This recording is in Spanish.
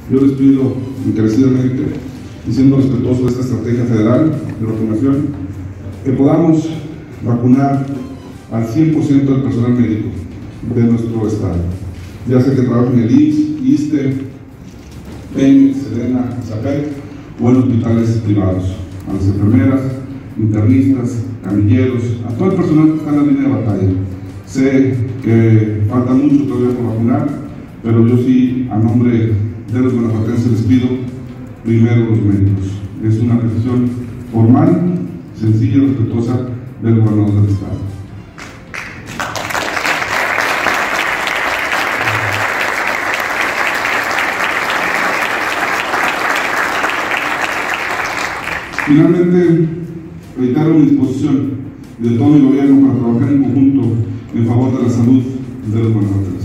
Yo les pido encarecidamente, y siendo respetuoso de esta estrategia federal de vacunación, que podamos vacunar al 100% del personal médico de nuestro estado, ya sea que trabaje en el IMSS, ISSSTE, Pemex, Sedena, ISAPEC o en hospitales privados, a las enfermeras, internistas, camilleros, a todo el personal que está en la línea de batalla. Sé que falta mucho todavía por vacunar, pero yo sí, a nombre de los guanajuatenses, les pido primero los médicos. Es una petición formal, sencilla y respetuosa del gobernador del estado. Finalmente, reitero mi disposición de todo mi gobierno para trabajar en conjunto en favor de la salud de los guanajuatenses.